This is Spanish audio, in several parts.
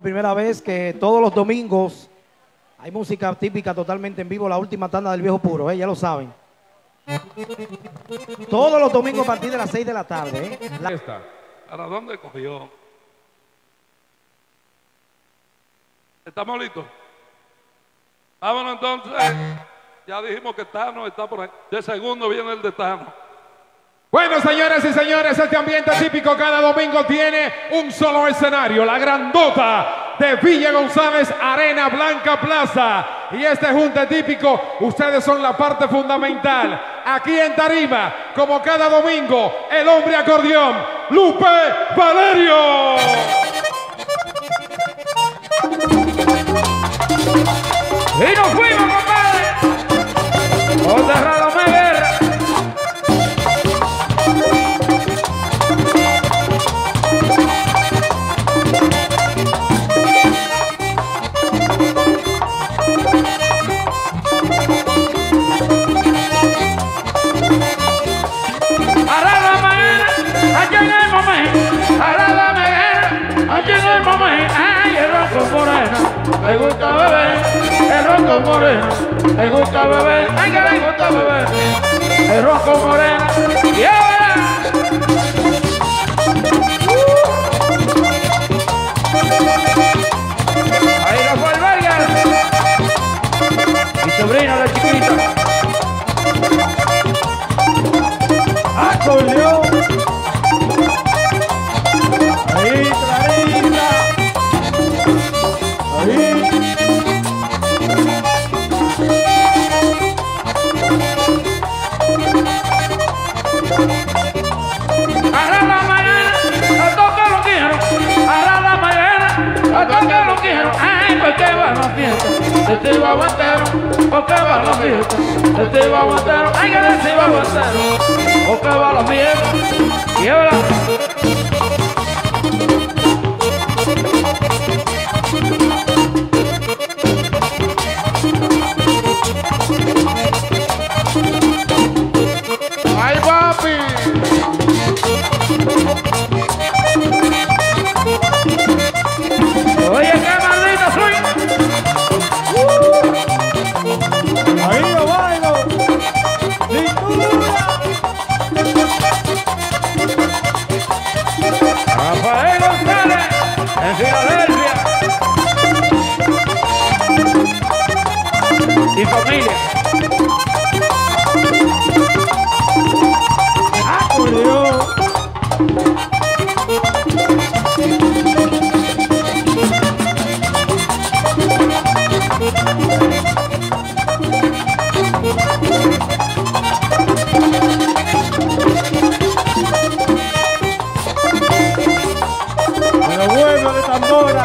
primera vez que todos los domingos hay música típica totalmente en vivo, la última tanda del Viejo Puro, ya lo saben. Todos los domingos a partir de las 6 de la tarde. ¿Para dónde cogió? ¿Estamos listos? Vámonos entonces. Ya dijimos que Tano está por ahí. De segundo viene el de Tano. Bueno, señoras y señores, este ambiente típico cada domingo tiene un solo escenario, la grandota de Villa González, Arena Blanca Plaza. Y este junte típico, ustedes son la parte fundamental. Aquí en tarima, como cada domingo, el hombre acordeón, Lupe Valerio. Y nos fuimos, compadre. José Radamés Guerra. Aquí en el momento, ahora la meguera, aquí en el momento, ay, el ronco moreno, me gusta beber, el ronco moreno, me gusta beber, ay, que me gusta beber, el ronco moreno, y ahora. Ahí nos fue el Vargas, mi sobrina la chiquita, acordeón. Ahí, Clarita. Ahí. Ahora la mañana, a toque lo quiero. Ahora la mañana, a toque lo quiero. Ay, porque va la fiesta. Este babo entero, porque va la fiesta. Este babo entero, ay, que este babo entero. Porque va la fiesta. Y ahora. ¡Ay, papi! Oye, qué maldito soy. Ahí yo bailo. Rafael González, en Filadelfia. Y familia. Acordeón. Pero bueno de tambora.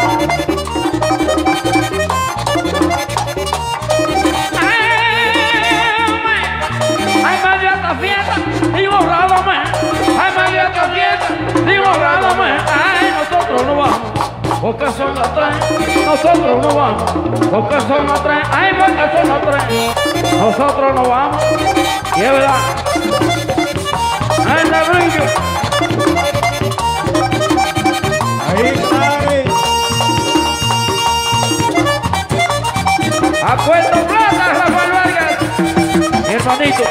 Ay, María esta fiesta, y borrado más. Ay, María esta fiesta, y borrado más. Ay, nosotros no vamos, porque son las 3. Nosotros no vamos, porque son las 3. Ay, porque son las 3. Nosotros no vamos, y es verdad. Ay, la brillo. Ahí, Clary. A Puerto Plata, Rafael Vargas, mi hermanito.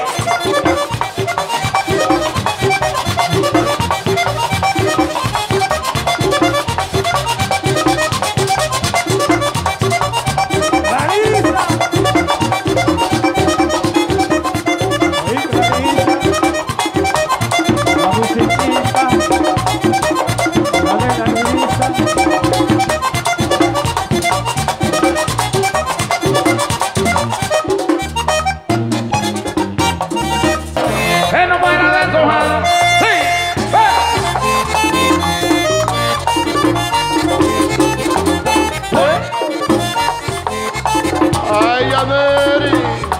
Que no muera de antojado. Sí, va. ¡Ay, Yaneri!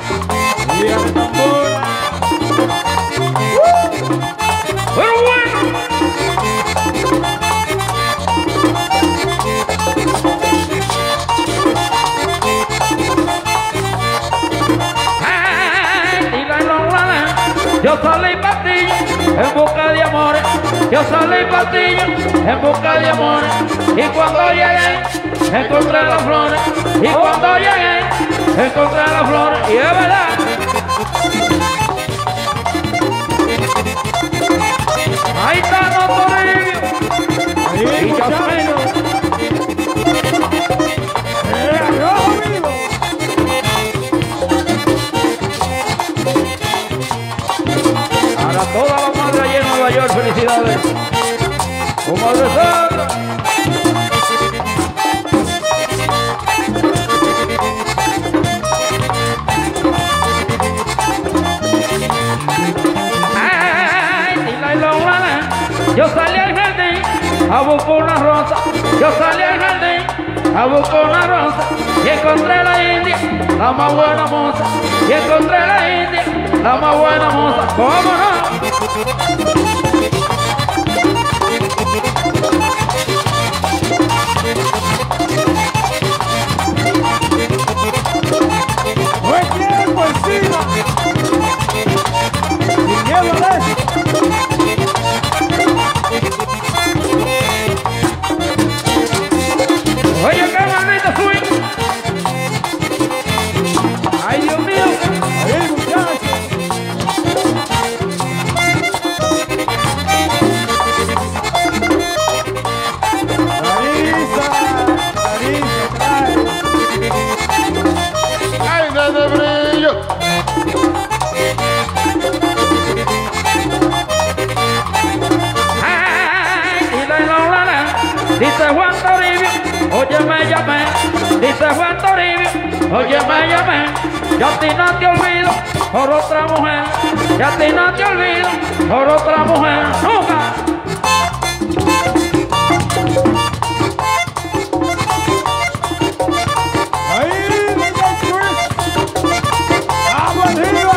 Pero bueno. Ay, y la enrollada. Yo salí pastillo en busca de amores. Yo salí pastillo en busca de amores. Y cuando llegué encontré las flores. Y cuando llegué, encontré las flores. Y es verdad. Ahí está Notorio. Y Chapino. Para toda la madre allí en Nueva York, felicidades. ¡Oh, Madre Santa! Yo salí al jardín a buscar una rosa. Yo salí al jardín a buscar una rosa. Y encontré la india, la más buena moza. Y encontré la india, la más buena moza. ¿Cómo no? ¡Buen tiempo encima! ¡Sin miedo a eso! Oye, qué maldito swing. Ay, Dios mío. ¡Ahí, muchachos! ¡Larisa! ¡Larisa, trae! ¡Aire de brillo! Ay, y la dice Juan Toribio, oye me llamé. Dice Juan Toribio, oye me llamé. Yo a ti no te olvido por otra mujer. Yo a ti no te olvido por otra mujer. Nunca. ¡Ahí, venga, Chris! ¡Vamos arriba!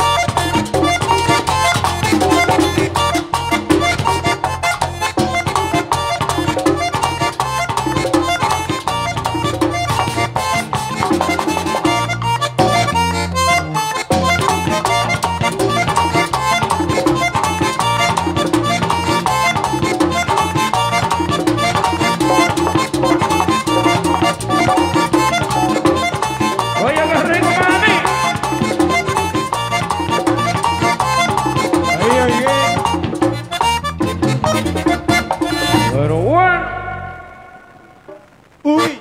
Oye qué rico para mí. Ahí, oye. Pero bueno. ¡Uy!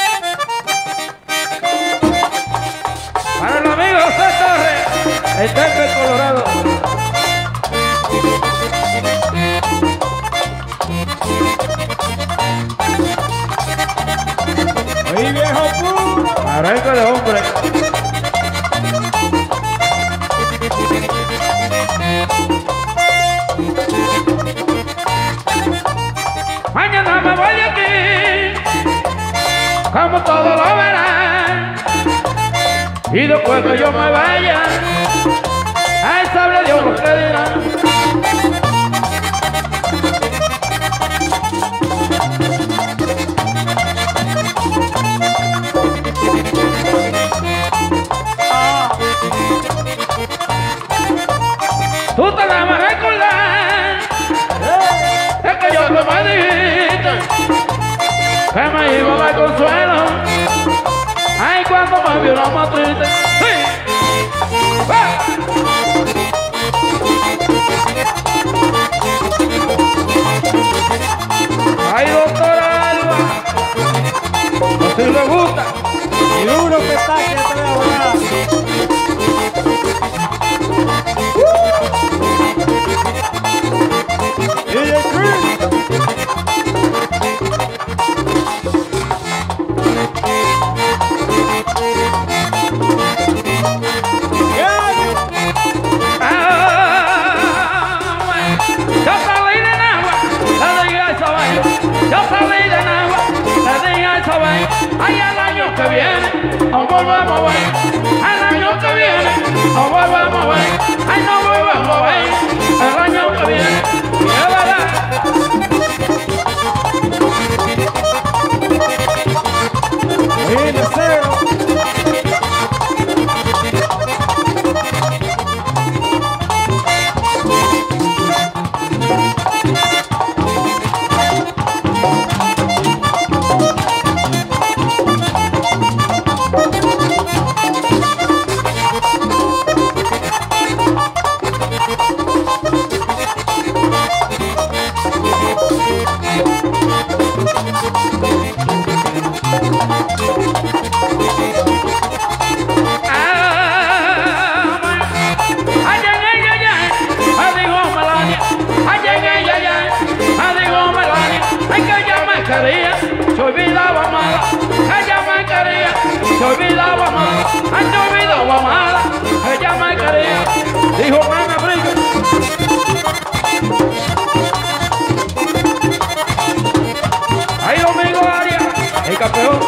Para el amigo José Torres, el Denver, Colorado. ¡Ahí, viejo puro! Arranca de hombre. Mañana me voy de aquí, como todo lo verán. Y después que yo me vaya, ahí sabe Dios lo que dirán. Tú te la vas a recordar, es que yo te me dijiste que me iba a dar consuelo. Ay, cuando me vio la más triste. Sí. Ay, doctora Alba, no sé si le gusta. Y duro que está, que ya te voy a volar. DJ Chris. Yo salí de Nagua, le dije a esa vaina. Yo salí de Nagua, le dije a esa vaina. Ay, el año que viene, nos volvemos a ver. El año que viene, nos volvemos a ver. Ay, nos volvemos a ver. El año que viene, y es verdad. Ahí, de cero. se olvidaba amar, ay, se olvidaba amar, ella me quería, dijo que me brillo. Ahí Domingo Arias, el campeón.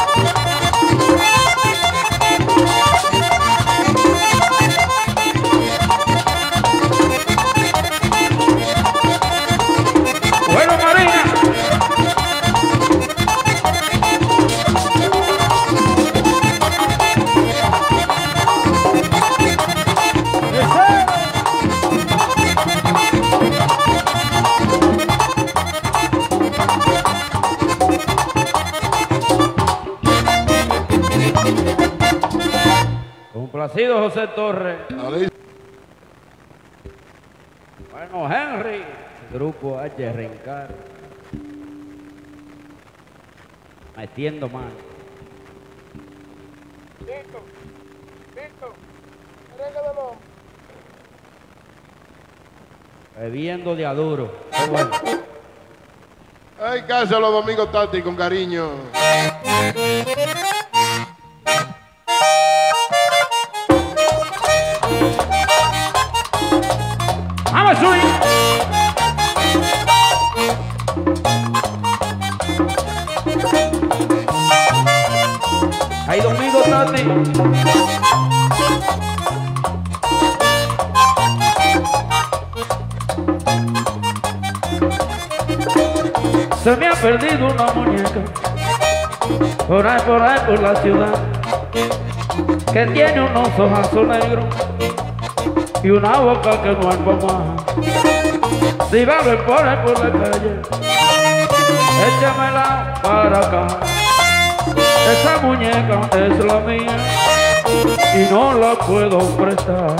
Bueno, Marina. Complacido José Torres. Bueno, Henry. Grupo H. Rencar. Metiendo mano. Listo. Merengue de bomba. Bebiendo de aduro. Qué bueno. Ay, casa los domingos, Tati, con cariño. ¡Vamos, Sui! Ahí Domingo Tati. Se me ha perdido una muñeca por ahí por la ciudad, que tiene unos ojazos negros y una boca que no es mamá. Si va a ver por ahí por la calle, échamela para acá. Esa muñeca es la mía y no la puedo prestar.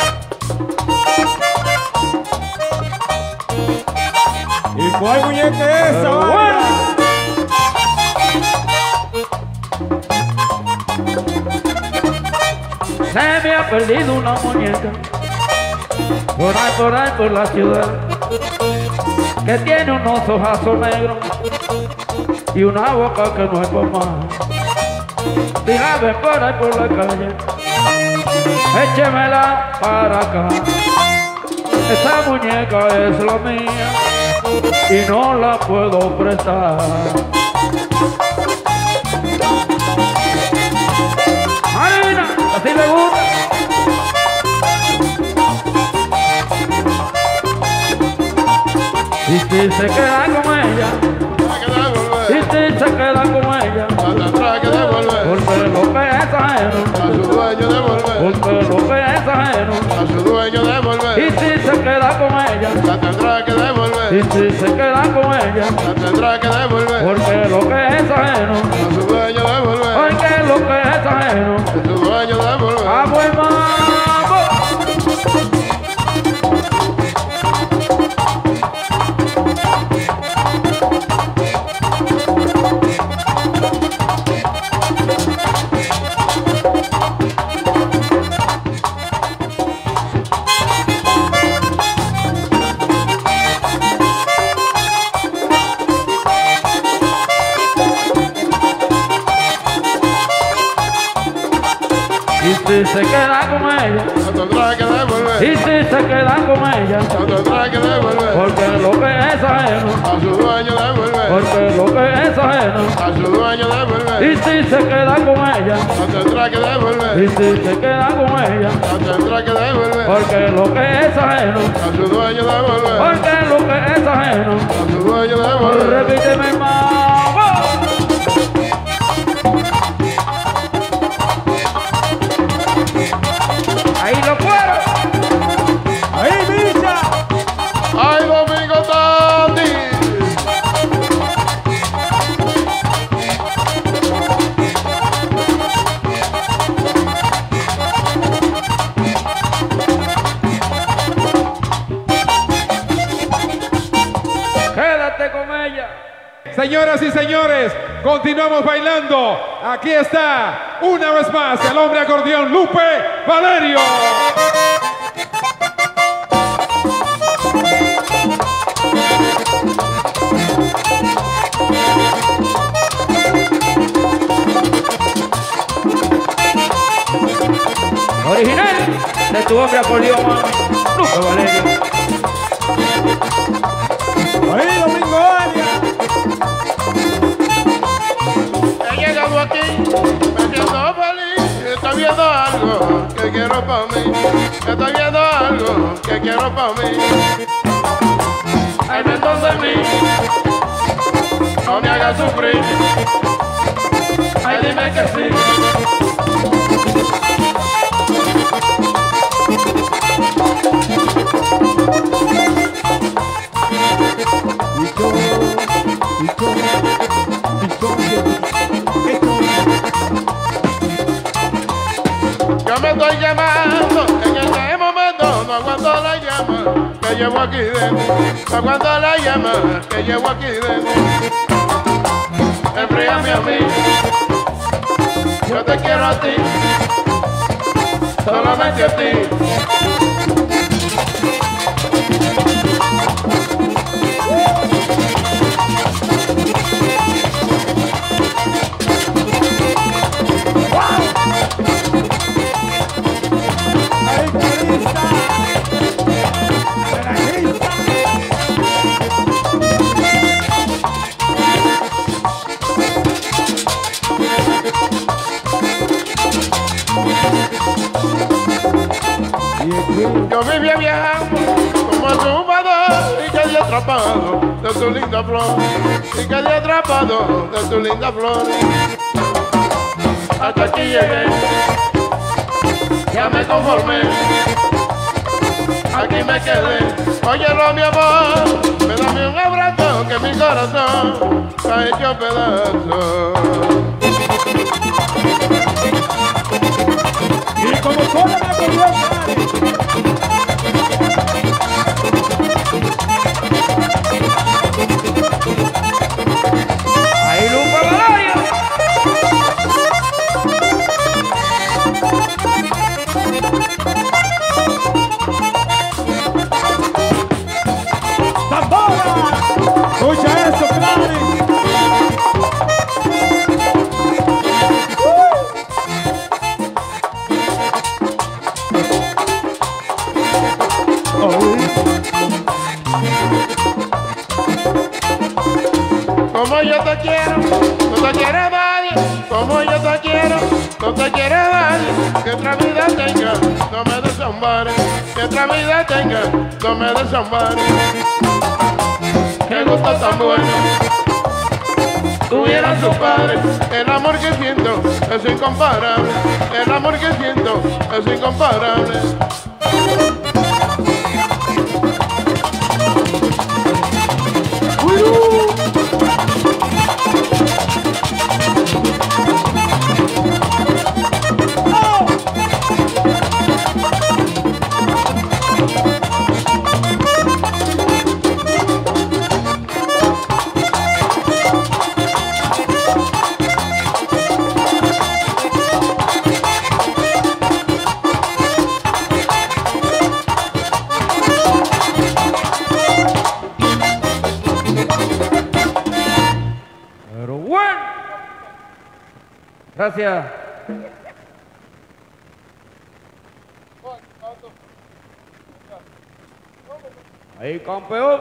¿Y cuál muñeca es esa? Pero vaya? bueno. Se me ha perdido una muñeca por ahí por la ciudad, que tiene unos ojazos negros y una boca que no es mamá. Dígame por ahí por la calle, échemela para acá. Esa muñeca es la mía y no la puedo prestar. Marina, así le gusta. Y si se queda con ella, y si se queda con ella, Tendrá que devolver porque lo que es ajeno, a su dueño devolver, porque lo que es ajeno. a su dueño Y devolver, si se queda con ella, la tendrá que y devolver, si se queda con ella, la tendrá que devolver, porque lo que es ajeno, a su dueño devolver, porque lo que es ajeno. a su dueño devolver. ¡Vamos, hermano! Y si se queda con ella, La tendrá que devolver, y si se queda con ella, la tendrá que devolver, porque lo que es ajeno, a su dueño devolver, porque lo que es ajeno. a su dueño devolver, Y si se queda con ella, la tendrá que y devolver, si se queda con ella, la tendrá que devolver, porque lo que es ajeno, a su dueño devolver, porque lo que es ajeno. a su dueño devolver. Repíteme, hermano. Ahí lo fueron. ¡Ahí, Micha! ¡Ay, Domingo Tati! Quédate con ella. Señoras y señores, continuamos bailando. Aquí está, una vez más, el hombre acordeón Lupe Valerio. de tu hombre acordeón, mami, Lupe Valerio. Ahí, Domingo Aria. He llegado aquí, me siento feliz. Estoy viendo algo que quiero para mí. Estoy viendo algo que quiero para mí. Ay, dentro de mí, no me hagas sufrir. Ay, dime que sí. Yo me estoy llamando, en este momento no aguanto la llama que llevo aquí dentro. No aguanto la llama que llevo aquí dentro. Enfríame a mí, yo te quiero a ti, solamente a ti. Ahí, Carista. Yo vivía viajando como zumbador y quedé atrapado de tu linda flor. Y quedé atrapado de tu linda flor. Hasta aquí llegué, ya me conformé, aquí me quedé. Óyelo mi amor, me dame un abrazo que mi corazón está hecho pedazos. Y como sola me acordeón, Ahí Lupe Valerio. ¡tambora! Escucha eso, Clary. Como yo te quiero, no te quiere nadie. Como yo te quiero, no te quiere nadie. Que otra vida tenga, no me desampares. Que otra vida tenga, no me desampares. Qué gusto tan bueno tuvieran sus padres. El amor que siento es incomparable. El amor que siento es incomparable. Pero bueno. Gracias. Ahí, campeón.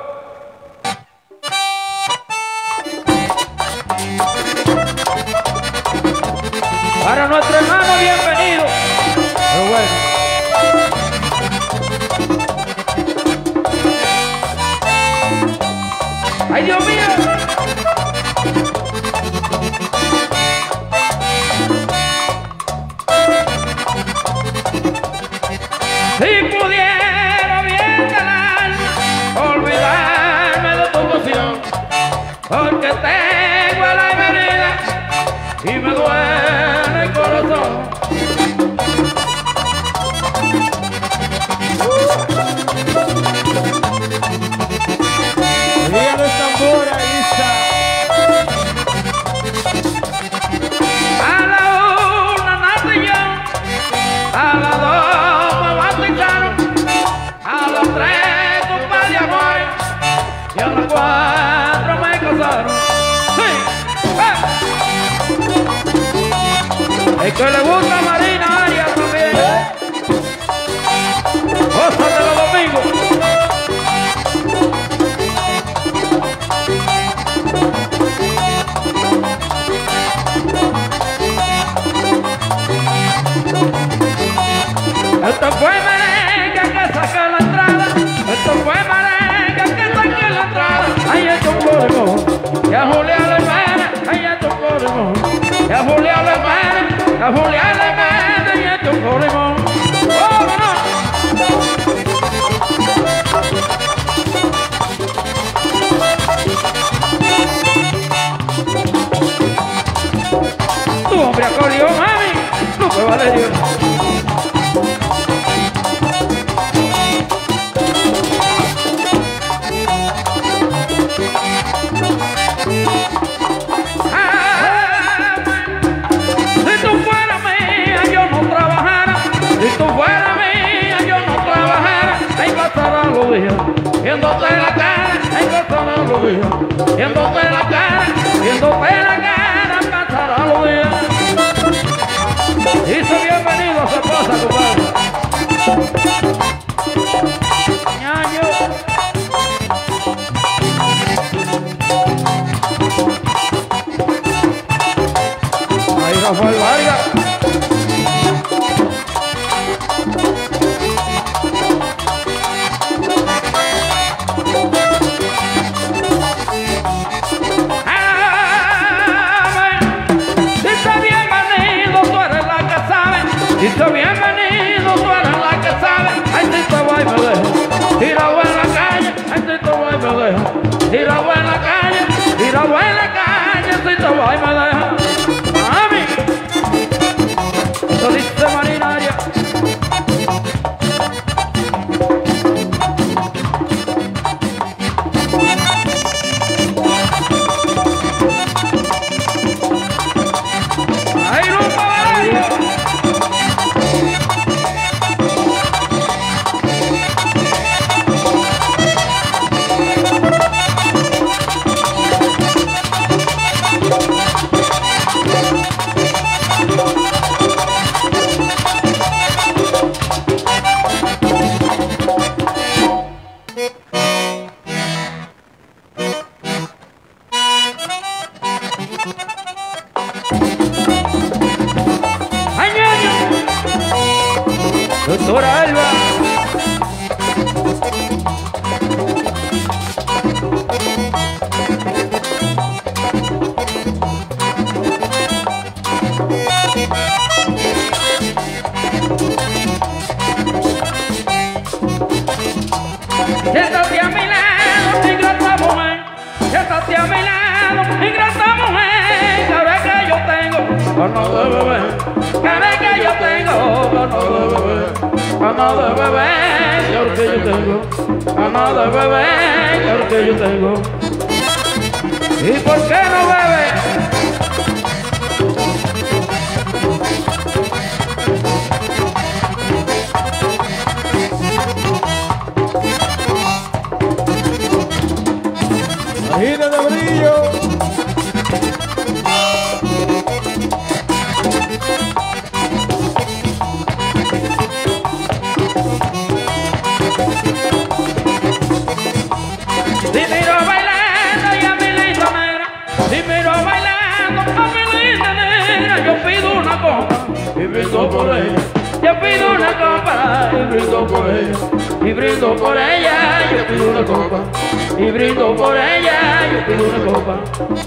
Para nuestro hermano, bienvenido. Pero bueno. ¡Ay, Dios mío! Si pudiera bien del alma olvidarme de tu emoción, porque tengo la herida y me duele el corazón. Día de tambora, Isa. A la una nací yo, a las dos me bautizaron, a las tres un par de amores y a las cuatro me casaron. ¡Sí! El que le gusta a Marina Arias también. cosas de los domingos. Esto fue merengue que saca la entrada. Esto fue merengue que saca la entrada. Ahí es un corrimón, y a Julián le mene. Ahí es un corrimón, y a Julián le mene. A Julián le mene, y es un corrimón. ¡Vámonos! Tu hombre acorrió, mami, Lupe Valerio. Viéndote la cara, pasarán los días. Viéndote la cara, pasarán los días. Dice bienvenido a su esposa, compadre. Ñaño. Ahí Rafael Vargas. Dice bienvenido, tú eres la que sabe. Ay, si te voy me dejo, tirado en la calle. Ay, si te voy me dejo, tirado en la calle. Tirado en la calle, si te voy me dejo. Mami, eso dice Marinaria. Ay, Lupe Valerio. Doctora Alba. Siéntate a mi lado, ingrata mujer. Siéntate a mi lado, ingrata mujer. Cada vez que yo tengo ganas de beber. Cada vez que yo tengo ganas de beber. Ganas de beber, claro que yo tengo. Ganas de beber, claro que yo tengo. ¿Y por qué no bebe? Gira de brillo. Si miro bailando y a mi linda negra, si miro bailando a mi linda negra, yo pido una copa y brindo por ella. Yo pido una copa y brindo por ella. Y brindo por ella, yo pido una copa. Y brindo por ella, yo pido una copa.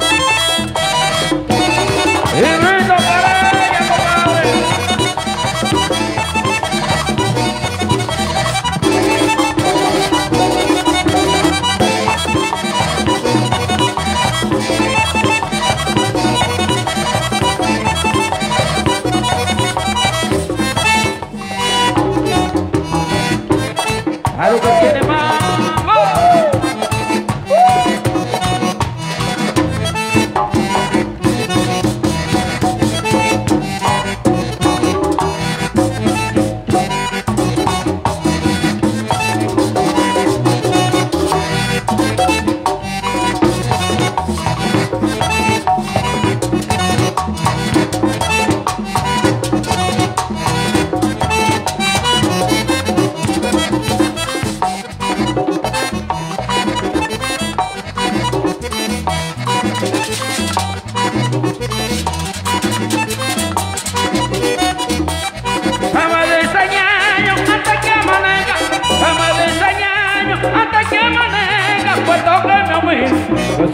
Y brindo por ella, compadre. A lo que tiene más.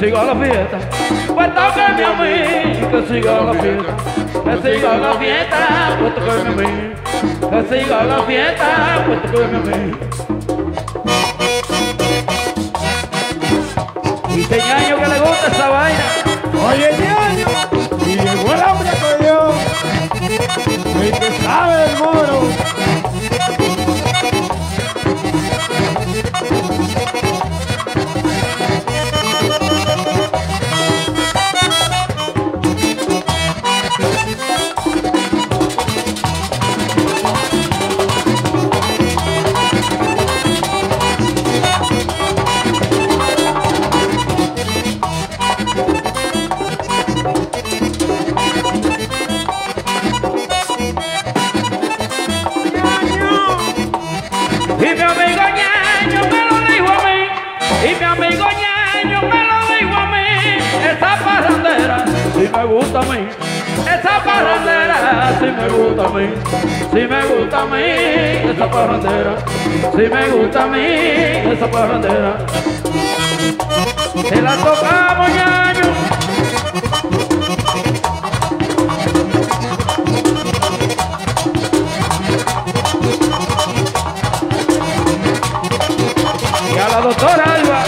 siga la fiesta, pues tóqueme a mí, que siga la fiesta, que siga la fiesta, pues tóqueme a mí, que siga la fiesta, pues tóqueme a mí. Y que ñaño que le gusta esa vaina. Oye, ñaño, y llegó el hombre que yo, el que sabe del moro. Me gusta a mí, esa parrandera, si me gusta a mí, si me gusta a mí, esa parrandera, si me gusta a mí, esa parrandera. Te la tocamos, ñaño. Y a la doctora Alba.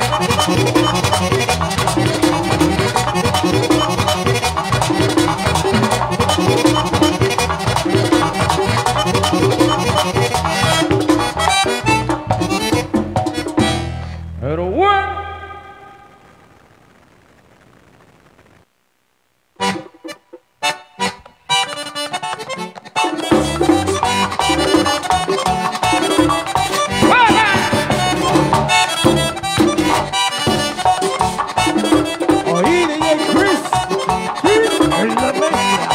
Pero bueno. Oí, DJ Chris, en la mezcla.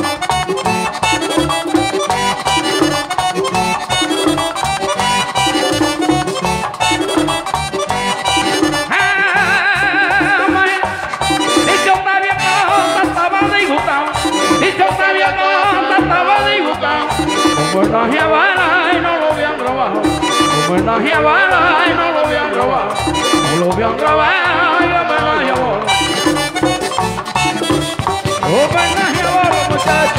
Homenaje a Bala y no lo habían grabado. Homenaje a Bala y no lo habían grabado. No lo habían grabado y homenaje a Bala. Homenaje a Bala, muchachos.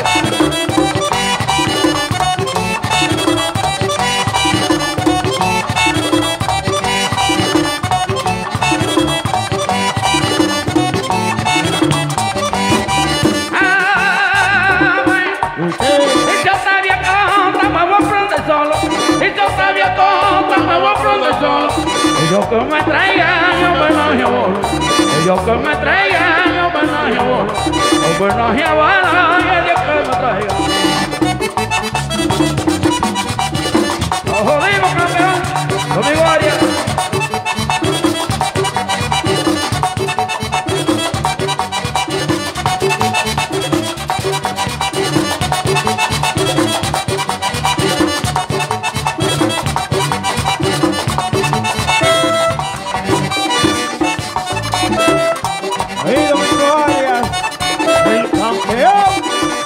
Ellos que me traigan homenaje a Bala, ellos que me traigan homenaje a Bala, homenaje a Bala y el día que me traigan. Nos jodimos, campeón, conmigo Ariel. Ahí Domingo Arias, el campeón.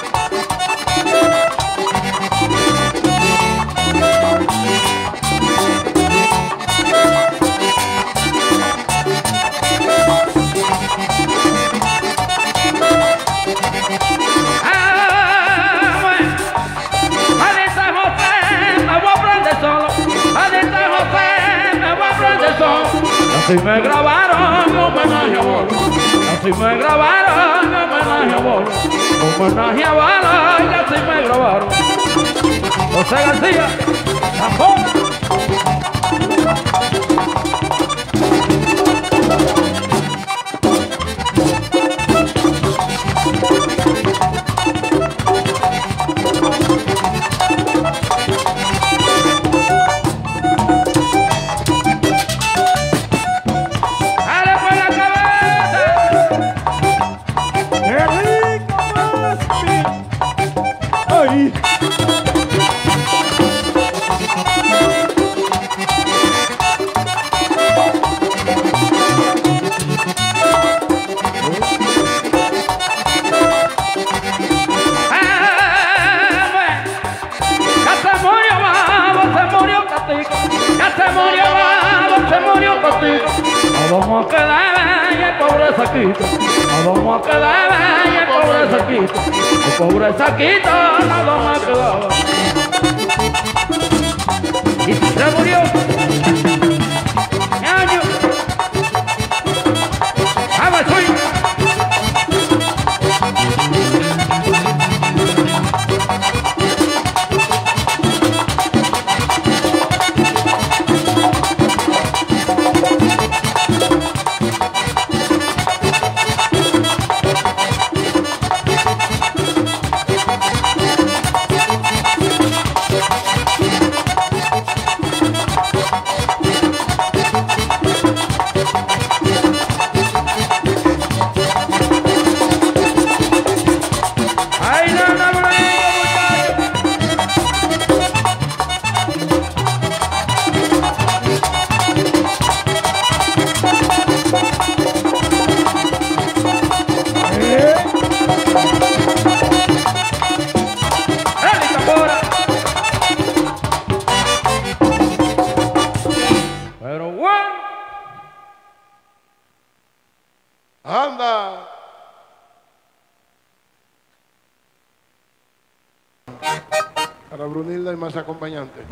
Así me grabaron homenaje a Bala, así me grabaron homenaje a Bala, homenaje a Bala y así me grabaron. José García, tambor. nos vamos a quedar y el pobre saquito, nos vamos a quedar y el pobre saquito, el pobre saquito nos vamos a quedar. Y se murió, ñaño, ¡vamos, soy! Anda. Para Brunilda y más acompañantes.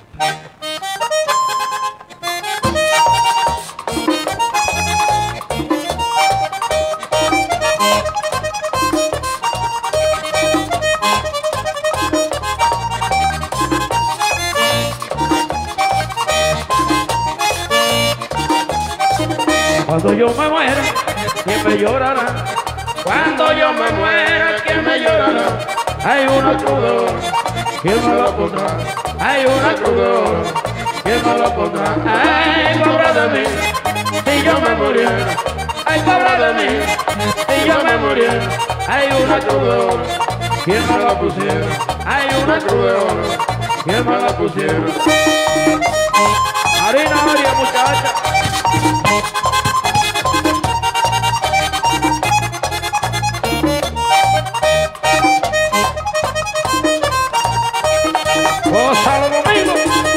Cuando yo me muera, ¿quién me llorará? Cuando yo me muera, ¿quién me llorará? Hay una cruz de oro, ¿quién me la pondrá? Hay una cruz de oro, ¿quién me la pondrá? Ay, pobre de mí, si yo me muriera. Ay, pobre de mí, si yo me muriera. Hay una cruz de oro, ¿quién me la pusiera? Hay una cruz de oro, ¿quién me la pusiera? Harina, María, muchacha. ¡Gózalo, domingo!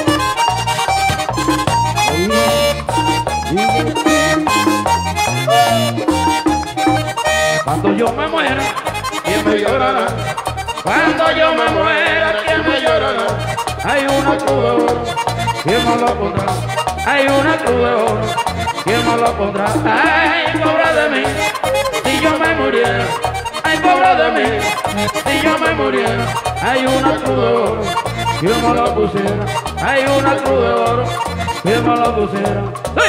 Cuando yo me muera, ¿quién me llorará? Cuando yo me muera, ¿quién me llorará? Hay una cruz de oro, ¿quién me la pondrá? Hay una cruz de oro, ¿quién me la pondrá? Ay, pobre de mí, si yo me muriera. Ay, pobre de mí, si yo me muriera. Hay una cruz de oro, ¿quién me la pusiera? Hay una cruz de oro, ¿quién me la pusiera? ¡Sí!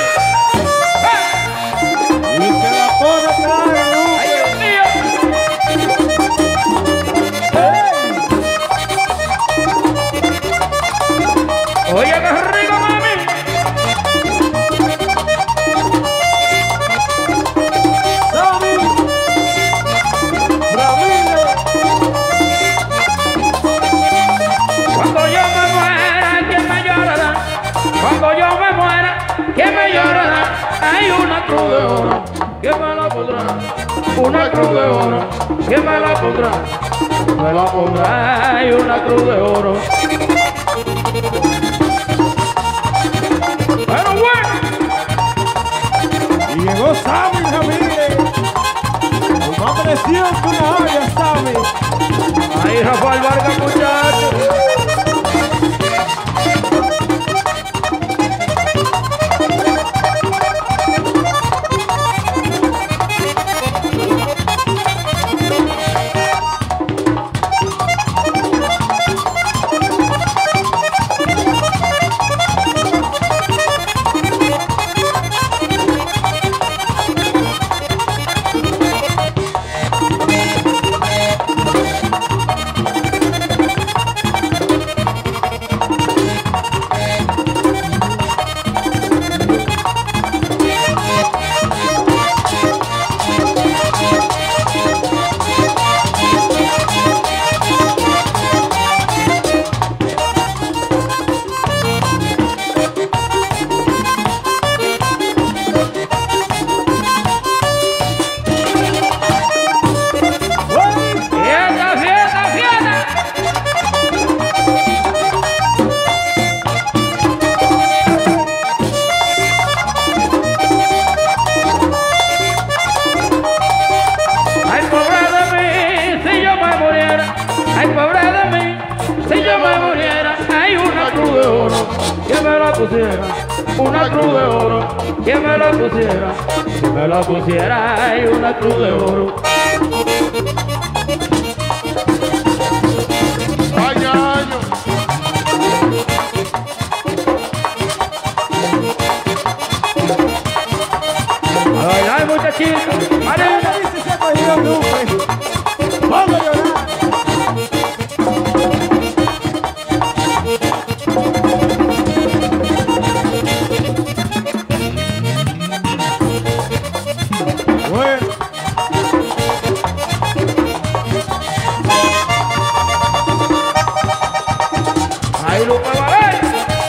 Y se la pone clara, ¿no? ¡Ay, Dios mío! Oye, qué rico, mami. Sammy, Ramírez. Cuando yo me muera, ¿quién me llorará? Cuando yo me muera, ¿quién me llorará? Hay una cruz de oro, ¿quién me la pondrá? Una cruz de oro, ¿quién me la pondrá? Me la pondrá, hay una cruz de oro. Pero bueno, Y llegó Sammy Ramírez. Con más presión que una olla, Sammy. ahí Rafael Vargas, muchachos. Ay, pobre de mí, si yo me muriera, hay una cruz de oro, que me la pusiera, una cruz de oro, que me la pusiera, que me la pusiera, hay una cruz de oro. Año, año. Ay, ay, muchachita, Marina. Dice se ha cogido Lupe. Vamos a llorar. Bueno. Ay, Lupe Varela.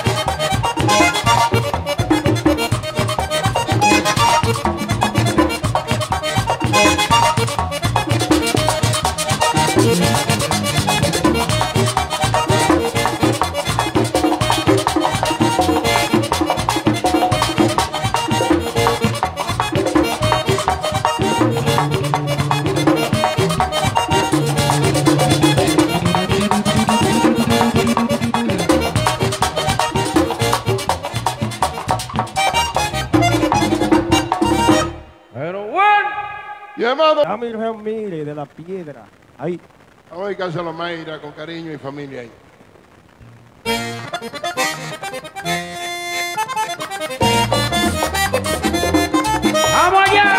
Pero bueno. Llamado. Dame el Ramírez de la Piedra. Ahí. Vamos a dedicárselo a Mayra con cariño y familia ahí. ¡Vamos allá!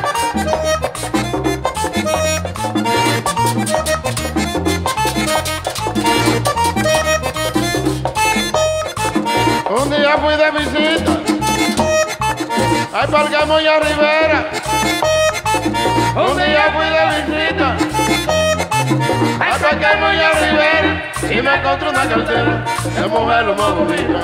Un día fui de visita. Ay, Parcamo y a Rivera. Un día fui de visita. Ay, Parcamo y a Rivera. Y me encontré una cartera de mujer lo más bonita.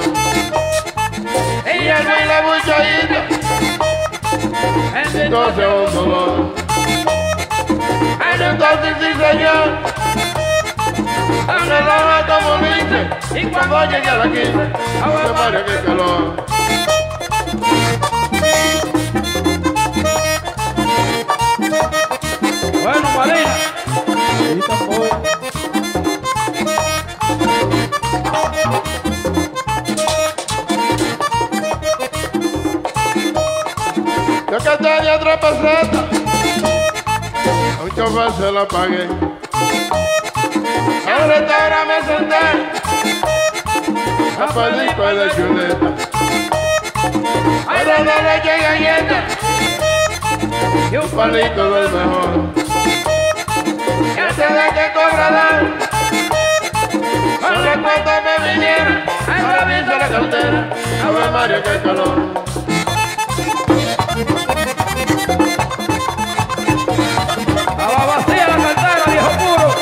Y el y la buchadita. Entonces un dolor. Ay, entonces sí, señor. Me daba como dice. Y cuando llegué a la quince, Ave María, qué calor. Bueno, Marina. Ahí tampoco. Yo que tenía 3 pesetas, muchas veces la pagué. En el restaurante me senté, a palito de chuleta. Ahora de leche y galleta, y un palito del mejor. Y antes de que cobrador, con la cuenta me viniera, a la vista la cartera, Ave María, qué calor. Estaba vacía la cartera, viejo puro.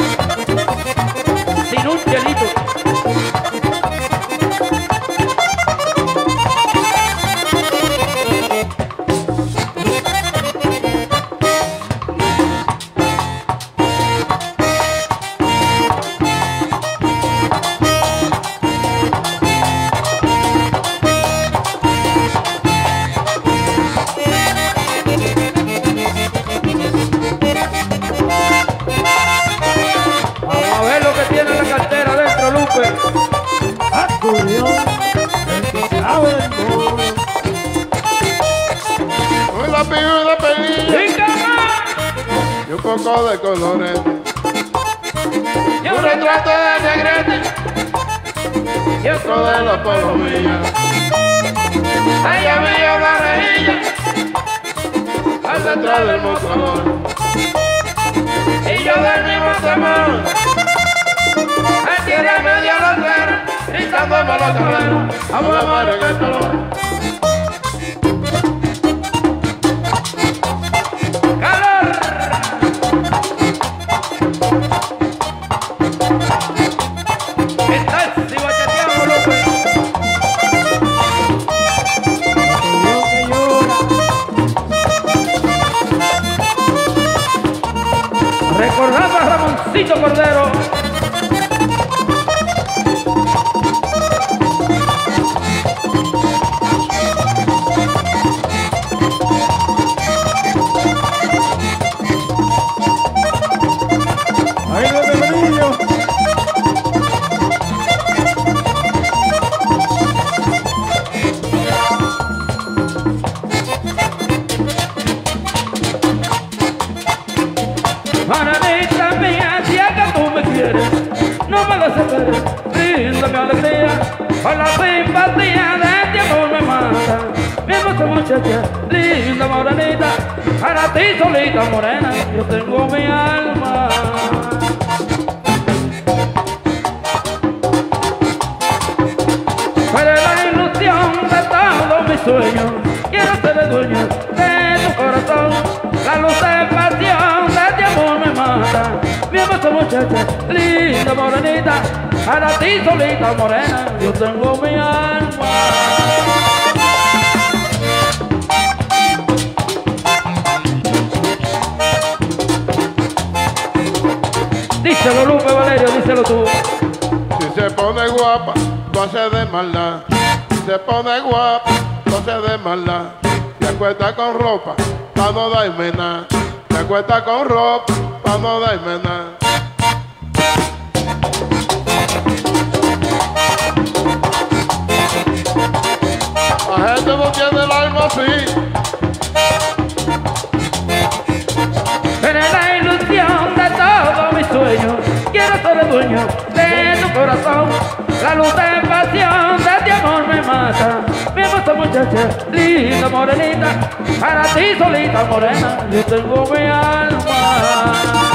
Sin un chelito. Vamos a ver lo que tiene la cartera dentro, Lupe. Acordeón. El que sabe el modo. Un lápiz y una pelilla, ¡Venga más! y un poco de colores. Y Un retrato de negrete, y otro de la palomilla. Ahí había una rejilla, al detrás del mostrador. Y yo del mismo temor, me tiré medio a la cara, gritándome la carrera, Ave María, qué calor. ¡Calor! ¿Qué tal si bachateamos, Lupe? Acordeón que llora. Recordando a Ramoncito Cordero. Ahí viene el brillo. quieres, no me desesperes, bríndame alegría, con la simpatía de ti amor me mata. Mi hermosa muchacha, linda morenita, para ti solita morena, yo tengo mi alma. Eres la ilusión de todos mis sueños, quiero ser el dueño de tu corazón. La luz de pasión de ti amor me mata. Mi hermosa muchacha, linda morenita, para ti solita morena, yo tengo mi alma. Díselo Lupe Valerio, díselo tú. Si se pone guapa, no hace de maldad. Si se pone guapa, no hace de maldad. Se acuesta con ropa, pa' no darme nada. Se acuesta con ropa, pa' no darme nada. La gente no tiene el alma así. Eres la ilusión de todos mis sueños, quiero ser el dueño de tu corazón. La luz de pasión de ti amor me mata. Mi hermosa muchacha, linda morenita, para ti solita morena, yo tengo mi alma.